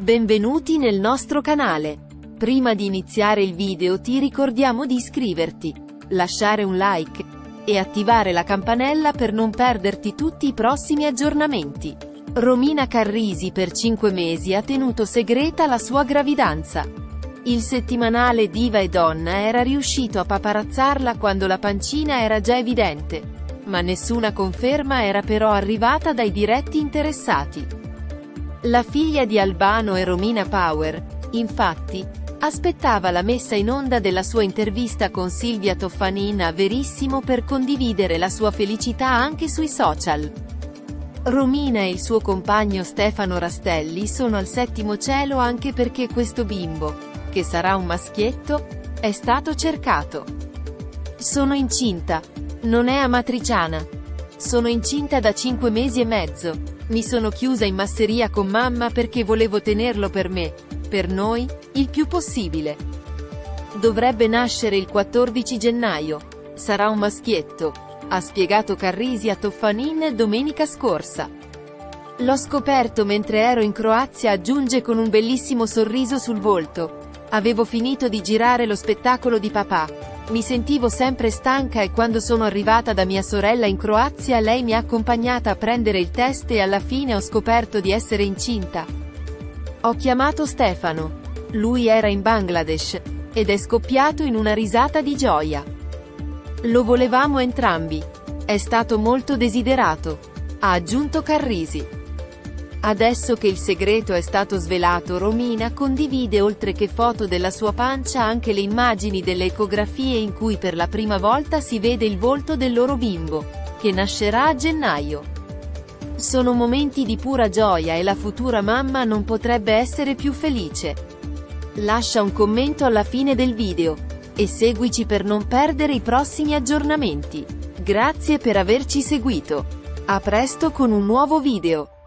Benvenuti nel nostro canale. Prima di iniziare il video ti ricordiamo di iscriverti, lasciare un like e attivare la campanella per non perderti tutti i prossimi aggiornamenti. Romina Carrisi per 5 mesi ha tenuto segreta la sua gravidanza. Il settimanale Diva e Donna era riuscito a paparazzarla quando la pancina era già evidente, ma nessuna conferma era però arrivata dai diretti interessati. La figlia di Albano e Romina Power, infatti, aspettava la messa in onda della sua intervista con Silvia Toffanin a Verissimo per condividere la sua felicità anche sui social. Romina e il suo compagno Stefano Rastelli sono al settimo cielo anche perché questo bimbo, che sarà un maschietto, è stato cercato. Sono incinta. Non è amatriciana. Sono incinta da 5 mesi e mezzo. Mi sono chiusa in masseria con mamma perché volevo tenerlo per me, per noi, il più possibile. Dovrebbe nascere il 14 gennaio. Sarà un maschietto, ha spiegato Carrisi a Toffanin domenica scorsa. L'ho scoperto mentre ero in Croazia, aggiunge con un bellissimo sorriso sul volto. Avevo finito di girare lo spettacolo di papà. Mi sentivo sempre stanca e quando sono arrivata da mia sorella in Croazia lei mi ha accompagnata a prendere il test e alla fine ho scoperto di essere incinta. Ho chiamato Stefano. Lui era in Bangladesh. Ed è scoppiato in una risata di gioia. Lo volevamo entrambi. È stato molto desiderato, ha aggiunto Carrisi. Adesso che il segreto è stato svelato, Romina condivide oltre che foto della sua pancia anche le immagini delle ecografie in cui per la prima volta si vede il volto del loro bimbo, che nascerà a gennaio. Sono momenti di pura gioia e la futura mamma non potrebbe essere più felice. Lascia un commento alla fine del video. E seguici per non perdere i prossimi aggiornamenti. Grazie per averci seguito. A presto con un nuovo video.